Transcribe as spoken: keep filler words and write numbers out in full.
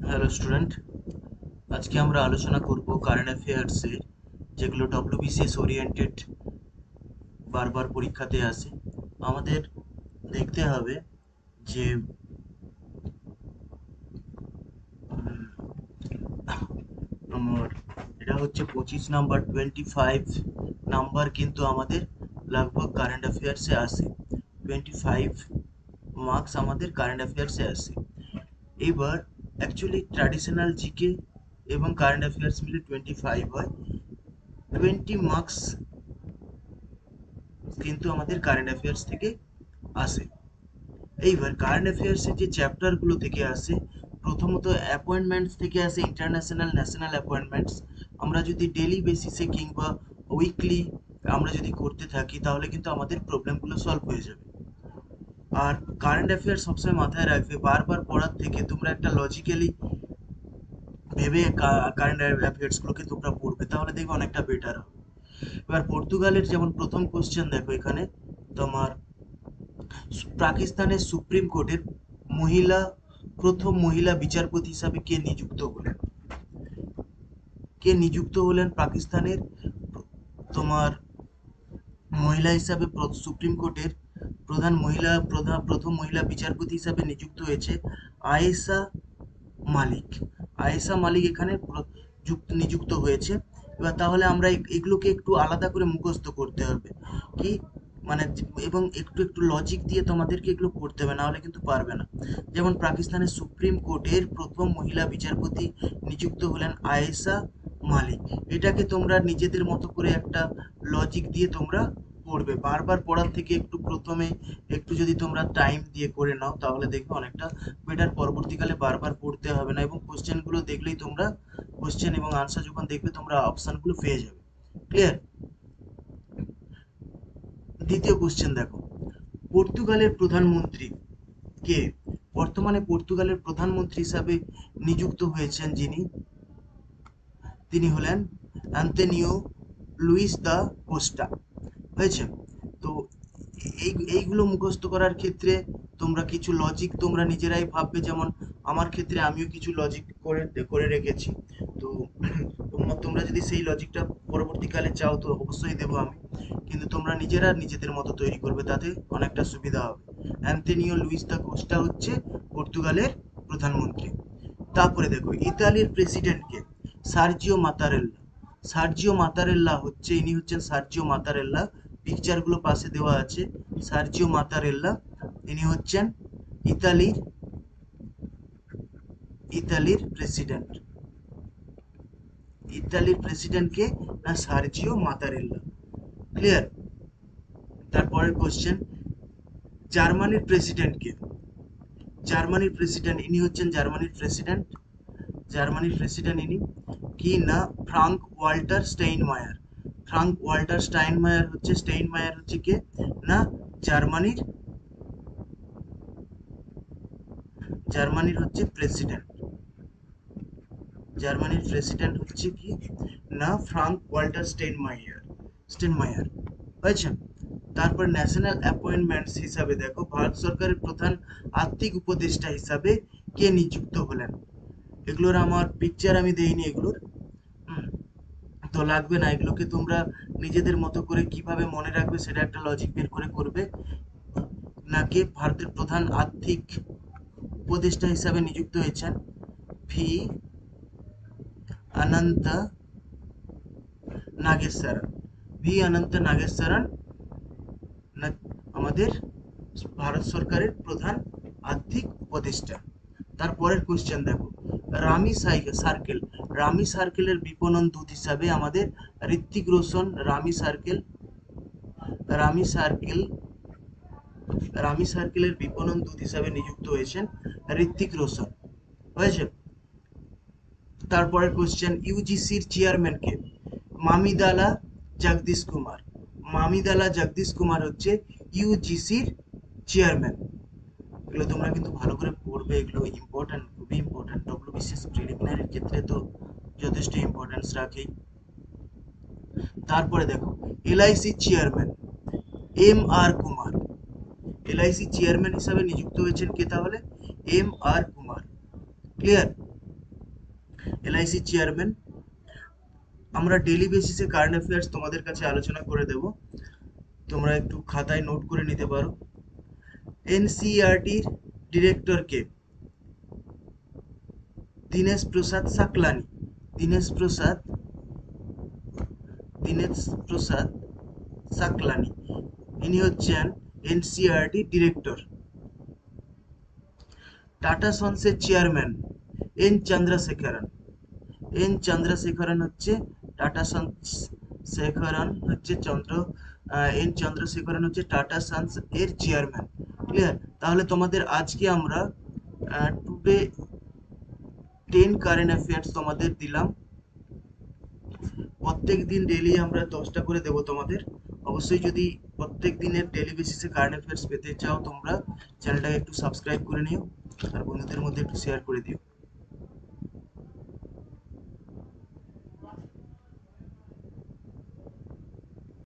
Hello student, আজকে আমরা আলোচনা করব কারেন্ট অ্যাফেয়ার্সের যেগুলো ডব্লিউবিসিএস ওরিয়েন্টেড বারবার পরীক্ষাতে আসে। আমাদের দেখতে হবে যে উম, আমার এটা হচ্ছে পঁচিশ নাম্বার, টোয়েন্টি ফাইভ নাম্বার কিন্তু আমাদের লগভগ কারেন্ট অ্যাফেয়ার্সে আসে। টোয়েন্টি ফাইভ মার্কস আমাদের কারেন্ট অ্যাফেয়ার্সে আসে। এবার অ্যাকচুয়ালি ট্র্যাডিশনাল জিকে এবং কারেন্ট অ্যাফেয়ার্স মিলে টোয়েন্টি ফাইভ হয়। টোয়েন্টি মার্কস কিন্তু আমাদের কারেন্ট অ্যাফেয়ার্স থেকে আসে। এইবার কারেন্ট অ্যাফেয়ার্সের যে চ্যাপ্টারগুলো থেকে আসে, প্রথমত অ্যাপয়েন্টমেন্টস থেকে আসে, ইন্টারন্যাশনাল ন্যাশনাল অ্যাপয়েন্টমেন্টস। আমরা যদি ডেলি বেসিসে কিংবা উইকলি আমরা যদি করতে থাকি তাহলে কিন্তু আমাদের প্রবলেমগুলো সলভ হয়ে যাবে। আর কারেন্ট অ্যাফেয়ার্স সবসময় মাথায় রাখবে, বারবার পড়ার থেকে তোমরা একটা লজিক্যালি ভেবে কারেন্ট অ্যাফেয়ার্সগুলোকে তোমরা পড়বে, তাহলে দেখবে অনেকটা বেটার হবে। এবার পর্তুগালের যেমন প্রথম কোশ্চেন দেখো এখানে তোমার, পাকিস্তানের সুপ্রিম কোর্টের মহিলা প্রথম মহিলা বিচারপতি হিসাবে কে নিযুক্ত হলেন? কে নিযুক্ত হলেন পাকিস্তানের তোমার মহিলা হিসাবে? সুপ্রিম কোর্টের প্রধান মহিলা প্রধান প্রথম মহিলা বিচারপতি হিসাবে নিযুক্ত হয়েছে আয়েশা মালিক। আয়েশা মালিক এখানে যুক্ত নিযুক্ত হয়েছে। এবার তাহলে আমরা এগুলোকে একটু আলাদা করে মুখস্থ করতে হবে কি, মানে এবং একটু একটু লজিক দিয়ে তোমাদেরকে এগুলো করতে হবে, না হলে কিন্তু পারবে না। যেমন পাকিস্তানের সুপ্রিম কোর্টের প্রথম মহিলা বিচারপতি নিযুক্ত হলেন আয়েশা মালিক। এটাকে তোমরা নিজেদের মতো করে একটা লজিক দিয়ে তোমরা পড়বে। বারবার পড়ার থেকে একটু প্রথমে একটু যদি তোমরা টাইম দিয়ে করে নাও তাহলে দেখবে অনেকটা বেটার, পরবর্তীকালে বারবার পড়তে হবে না। এবং কোশ্চেনগুলো দেখলেই তোমরা কোশ্চেন এবং আনসার যখন দেখবে তোমরা অপশনগুলো পেয়ে যাবে। ক্লিয়ার? দ্বিতীয় কোশ্চেন দেখো, পর্তুগালের প্রধানমন্ত্রী কে? বর্তমানে পর্তুগালের প্রধানমন্ত্রী হিসাবে নিযুক্ত হয়েছেন যিনি, তিনি হলেন অ্যান্তোনিও লুইস দা কোস্টা। হয়েছে? তো এই এইগুলো মুখস্থ করার ক্ষেত্রে তোমরা কিছু লজিক তোমরা নিজেরাই ভাববে। যেমন আমার ক্ষেত্রে আমিও কিছু লজিক করে করে রেখেছি। তো তোমরা তোমরা যদি সেই লজিকটা পরবর্তীকালে চাও তো অবশ্যই দেবো আমি, কিন্তু তোমরা নিজেরা নিজেদের মতো তৈরি করবে, তাতে অনেকটা সুবিধা হবে। অ্যান্তোনিও লুইস দা কোস্টা হচ্ছে পর্তুগালের প্রধানমন্ত্রী। তারপরে দেখো ইতালির প্রেসিডেন্টকে, সার্জিও মাতারেল্লা। সার্জিও মাতারেল্লা হচ্ছে, ইনি হচ্ছেন সার্জিও মাতারেল্লা। পিকচারগুলো পাশে দেওয়া আছে। সার্জিও মাতারেল্লা ইনি হচ্ছেন ইতালির ইতালির প্রেসিডেন্ট। ইতালির প্রেসিডেন্টকে না সার্জিও মাতারেল্লা। ক্লিয়ার? তারপরের কোশ্চেন, জার্মানির প্রেসিডেন্টকে, জার্মানির প্রেসিডেন্ট ইনি হচ্ছেন জার্মানির প্রেসিডেন্ট। জার্মানির প্রেসিডেন্ট ইনি কি না Frank Walter Steinmeier. Frank Walter Steinmeier হচ্ছে স্টেইনমায়ার হচ্ছে কে না জার্মানির জার্মানির হচ্ছে প্রেসিডেন্ট। জার্মানির প্রেসিডেন্ট হচ্ছে কি না ফ্রাঙ্ক ওয়াল্টার স্টেইনমায়ার স্টেইনমায়ার হয়েছে? তারপর ন্যাশনাল অ্যাপয়েন্টমেন্টস হিসাবে দেখো, ভারত সরকারের প্রধান আর্থিক উপদেষ্টা হিসাবে কে নিযুক্ত হলেন? এগুলোর আমার পিকচার আমি দেইনি এগুলোর, হুম, তো লাগবে না। এগুলোকে তোমরা নিজেদের মতো করে কিভাবে মনে রাখবে সেটা একটা লজিক বের করে করবে। নাকি ভারতের প্রধান আর্থিক উপদেষ্টা হিসাবে নিযুক্ত হয়েছেন ভি অনন্ত নাগেশ্বরন। ভি অনন্ত নাগেশ্বরন আমাদের ভারত সরকারের প্রধান আর্থিক উপদেষ্টা। তারপরের কোশ্চেন দেখো, রামি সার্কেল। রামি সার্কেলের বিপণন দূত হিসাবে আমাদের Hrithik Roshan. Rummy Circle Rummy Circle Rummy সার্কেলের বিপণন দূত হিসাবে নিযুক্ত হয়েছেন ঋত্বিক রোশন। হয়েছে? তারপরের কোশ্চেন, ইউজিসির চেয়ারম্যান কে? মামিদালা জগদীশ কুমার। মামিদালা জগদীশ কুমার হচ্ছে ইউজিসির চেয়ারম্যান। এগুলো তোমরা কিন্তু ভালো করে পড়বে, এগুলো ইম্পর্টেন্ট, খুবই ইম্পর্টেন্ট। ডব্লিউবিসিএস প্রিলিমিনারির ক্ষেত্রে তো যথেষ্ট ইম্পর্টেন্স রাখে। তারপরে দেখো, LIC chairman M R Kumar. LIC chairman হিসাবে নিযুক্ত হয়েছেন কে তাহলে? M R Kumar. Clear? LIC chairman. আমরা ডেইলি বেসিসে কারেন্ট অ্যাফেয়ার্স তোমাদের কাছে আলোচনা করে দেব, তোমরা একটু খাতায় নোট করে নিতে পারো। এনসিইআরটির ডিরেক্টর কে? দীনেশ প্রসাদ সাকলানি। দীনেশ প্রসাদ দীনেশ প্রসাদ সাকলানি, ইনি হচ্ছেন এনসিইআরটি ডিরেক্টর। টাটা সন্সের chairman N Chandrasekaran. N Chandrasekaran হচ্ছে টাটা সন্স শেখরন হচ্ছে চন্দ্র আহ, এন চন্দ্রশেখরন হচ্ছে টাটা সন্স এর চেয়ারম্যান। ক্লিয়ার? তাহলে তোমাদের আজকে আমরা টুডে টেন কারেন্ট অ্যাফেয়ার্স তোমাদের দিলাম। প্রত্যেক দিন ডেইলি আমরা দশটা করে দেবো তোমাদের। অবশ্যই যদি প্রত্যেক দিনের ডেইলি বেসিসে কারেন্ট অ্যাফেয়ার্স পেতে চাও তোমরা চ্যানেলটাকে একটু সাবস্ক্রাইব করে নিও আর বন্ধুদের মধ্যে একটু শেয়ার করে দিও।